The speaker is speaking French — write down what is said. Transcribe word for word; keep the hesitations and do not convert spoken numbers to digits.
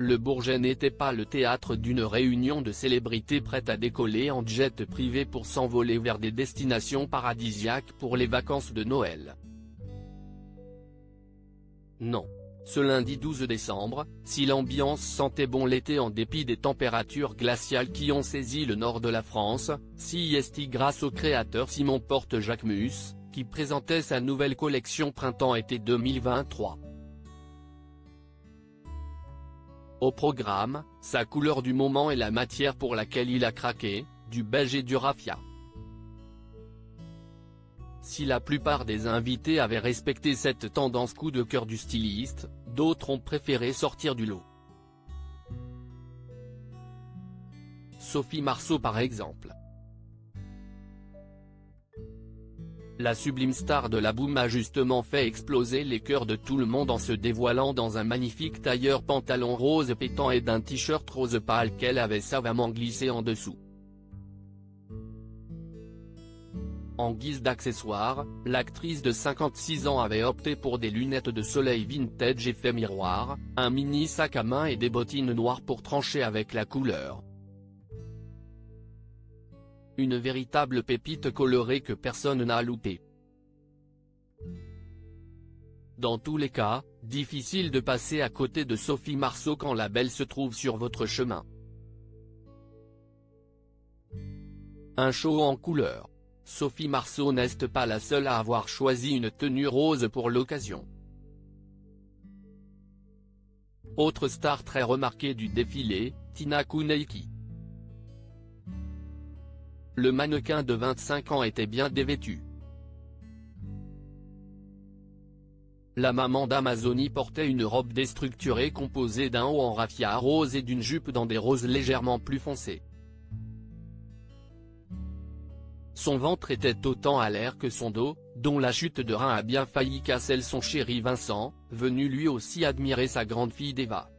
le Bourget n'était pas le théâtre d'une réunion de célébrités prêtes à décoller en jet privé pour s'envoler vers des destinations paradisiaques pour les vacances de Noël. Non. Ce lundi douze décembre, si l'ambiance sentait bon l'été en dépit des températures glaciales qui ont saisi le nord de la France, si est grâce au créateur Simon Porte-Jacquemus, qui présentait sa nouvelle collection printemps-été deux mille vingt-trois. Au programme, sa couleur du moment et la matière pour laquelle il a craqué, du beige et du raffia. Si la plupart des invités avaient respecté cette tendance coup de cœur du styliste, d'autres ont préféré sortir du lot. Sophie Marceau par exemple. La sublime star de la boom a justement fait exploser les cœurs de tout le monde en se dévoilant dans un magnifique tailleur pantalon rose pétant et d'un t-shirt rose pâle qu'elle avait savamment glissé en dessous. En guise d'accessoire, l'actrice de cinquante-six ans avait opté pour des lunettes de soleil vintage effet miroir, un mini sac à main et des bottines noires pour trancher avec la couleur. Une véritable pépite colorée que personne n'a loupée. Dans tous les cas, difficile de passer à côté de Sophie Marceau quand la belle se trouve sur votre chemin. Un show en couleur. Sophie Marceau n'est pas la seule à avoir choisi une tenue rose pour l'occasion. Autre star très remarquée du défilé, Tina Kouneki. Le mannequin de vingt-cinq ans était bien dévêtu. La maman d'Amazonie portait une robe déstructurée composée d'un haut en raffia rose et d'une jupe dans des roses légèrement plus foncées. Son ventre était autant à l'air que son dos, dont la chute de rein a bien failli casser son chéri Vincent, venu lui aussi admirer sa grande fille Deva.